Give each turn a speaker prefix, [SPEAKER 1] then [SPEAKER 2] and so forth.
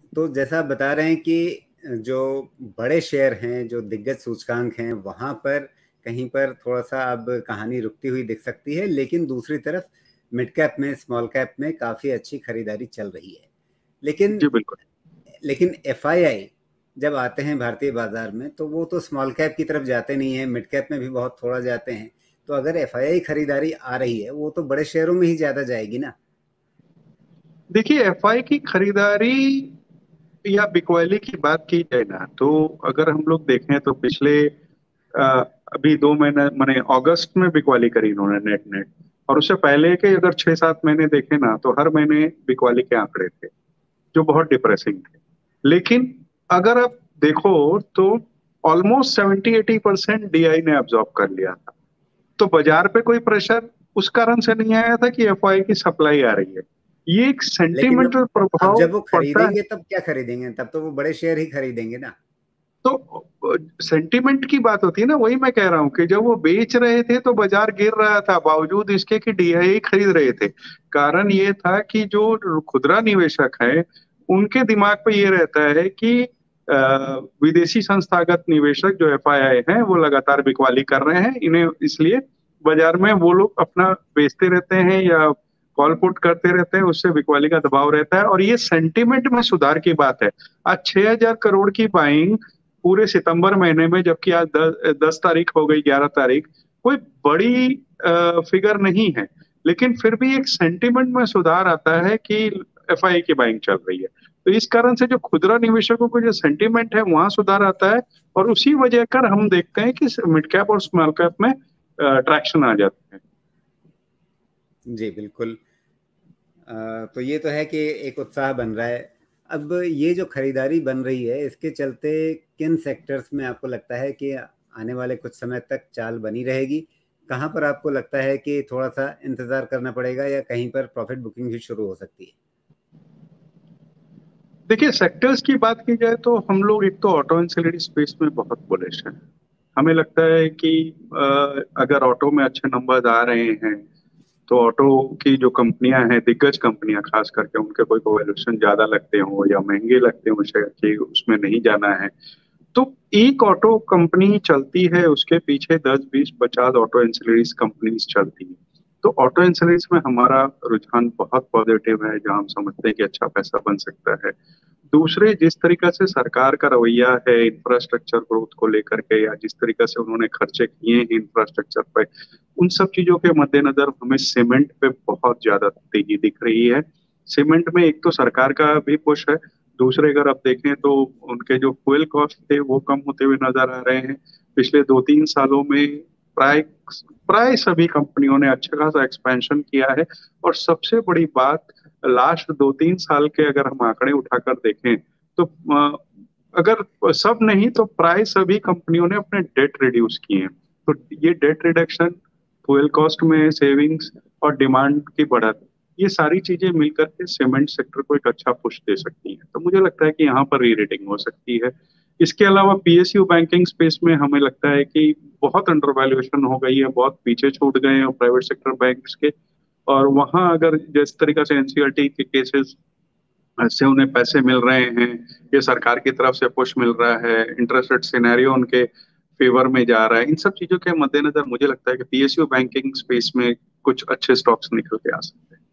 [SPEAKER 1] तो जैसा आप बता रहे हैं कि जो बड़े शेयर हैं, जो दिग्गज सूचकांक हैं, वहां पर कहीं पर थोड़ा सा अब कहानी रुकती हुई दिख सकती है, लेकिन दूसरी तरफ मिड कैप में, स्मॉल कैप में काफी अच्छी खरीदारी चल रही है। लेकिन
[SPEAKER 2] जी बिल्कुल।
[SPEAKER 1] लेकिन एफआईआई जब आते हैं भारतीय बाजार में, तो वो तो स्मॉल कैप की तरफ जाते नहीं है, मिड कैप में भी बहुत थोड़ा जाते हैं। तो अगर एफआईआई खरीदारी आ रही है, वो तो बड़े शेयरों में ही ज्यादा जाएगी ना।
[SPEAKER 2] देखिए, एफआई की खरीदारी या बिकवाली की बात की जाए ना, तो अगर हम लोग देखें तो पिछले अ, अभी 2 महीने मैंने अगस्त में बिकवाली करी इन्होंने नेट नेट। और उससे पहले के अगर 6-7 महीने देखे ना, तो हर महीने बिकवाली के आंकड़े थे जो बहुत डिप्रेसिंग थे। लेकिन अगर आप देखो तो ऑलमोस्ट 70-80% डीआई ने अब्जॉर्ब कर लिया था। तो बाजार पे कोई प्रेशर उस कारण से नहीं आया था कि एफआई की सप्लाई आ रही है। ये एक
[SPEAKER 1] लेकिन
[SPEAKER 2] सेंटिमेंटल
[SPEAKER 1] अब
[SPEAKER 2] प्रभाव
[SPEAKER 1] जब वो
[SPEAKER 2] पड़ता है।
[SPEAKER 1] खरीदेंगे तब क्या खरीदेंगे? तब तो वो बड़े शेयर ही खरीदेंगे ना।
[SPEAKER 2] तो सेंटिमेंट की बात होती है ना, वही मैं कह रहा हूँ कि जब वो बेच रहे थे तो बाजार गिर रहा था, बावजूद इसके कि डीआई खरीद रहे थे। कारण ये था कि जो खुदरा निवेशक है, उनके दिमाग पे ये रहता है कि विदेशी संस्थागत निवेशक जो एफआईआई हैं वो लगातार बिकवाली कर रहे हैं इन्हें, इसलिए बाजार में वो लोग अपना बेचते रहते हैं या कॉल पुट करते रहते हैं, उससे बिकवाली का दबाव रहता है। और ये सेंटिमेंट में सुधार की बात है। आज 6,000 करोड़ की बाइंग पूरे सितंबर महीने में, जबकि आज 10 तारीख हो गई, 11 तारीख, कोई बड़ी फिगर नहीं है। लेकिन फिर भी एक सेंटिमेंट में सुधार आता है कि एफआई की बाइंग चल रही है। तो इस कारण से जो खुदरा निवेशकों को जो सेंटिमेंट है वहां सुधार आता है। और उसी वजह कर हम देखते हैं कि मिड कैप और स्मॉल कैप में ट्रैक्शन आ जाते हैं।
[SPEAKER 1] जी बिल्कुल। तो ये तो है कि एक उत्साह बन रहा है। अब ये जो खरीदारी बन रही है, इसके चलते किन सेक्टर्स में आपको लगता है कि आने वाले कुछ समय तक चाल बनी रहेगी? कहाँ पर आपको लगता है कि थोड़ा सा इंतजार करना पड़ेगा, या कहीं पर प्रॉफिट बुकिंग भी शुरू हो सकती है?
[SPEAKER 2] देखिए, सेक्टर्स की बात की जाए तो हम लोग एक तो ऑटो एंसिलरी स्पेस में बहुत बुलिश हैं। हमें लगता है कि अगर ऑटो में अच्छे नंबर्स आ रहे हैं तो ऑटो की जो कंपनियां हैं, दिग्गज कंपनियां खास करके, उनके कोई वैल्यूएशन ज्यादा लगते हो या महंगे लगते हो शेयर कि उसमें नहीं जाना है। तो एक ऑटो कंपनी चलती है, उसके पीछे 10-20-50 ऑटो एंसिलरीज कंपनीज चलती है। तो ऑटो एंसिलरीज में हमारा रुझान बहुत पॉजिटिव है, जहां हम समझते हैं कि अच्छा पैसा बन सकता है। दूसरे, जिस तरीका से सरकार का रवैया है इंफ्रास्ट्रक्चर ग्रोथ को लेकर के, या जिस तरीका से उन्होंने खर्चे किए हैं इंफ्रास्ट्रक्चर पे, उन सब चीजों के मद्देनजर हमें सीमेंट पे बहुत ज्यादा तेजी दिख रही है। सीमेंट में एक तो सरकार का भी पुश है। दूसरे, अगर आप देखें तो उनके जो फ्यूल कॉस्ट थे वो कम होते हुए नजर आ रहे हैं। पिछले 2-3 सालों में प्राय प्राय सभी कंपनियों ने अच्छा खासा एक्सपेंशन किया है। और सबसे बड़ी बात, लास्ट 2-3 साल के अगर हम आंकड़े उठाकर देखें तो अगर सब नहीं तो प्राय सभी कंपनियों ने अपने डेट रिड्यूस किए हैं। तो ये डेट रिडक्शन, फ्यूल कॉस्ट में सेविंग्स और डिमांड की बढ़त, ये सारी चीजें मिलकर के सीमेंट सेक्टर को एक अच्छा पुश दे सकती हैं। तो मुझे लगता है कि यहाँ पर री रेटिंग हो सकती है। इसके अलावा पीएसयू बैंकिंग स्पेस में हमें लगता है कि बहुत अंडर वैल्यूएशन हो गई है, बहुत पीछे छूट गए हैं प्राइवेट सेक्टर बैंक्स के। और वहां अगर जिस तरीका से एनसीईआरटी के केसेस से उन्हें पैसे मिल रहे हैं, ये सरकार की तरफ से पुश मिल रहा है, इंटरेस्ट रेट सिनेरियो उनके फेवर में जा रहा है, इन सब चीजों के मद्देनजर मुझे लगता है कि पीएसयू बैंकिंग स्पेस में कुछ अच्छे स्टॉक्स निकल के आ सकते हैं।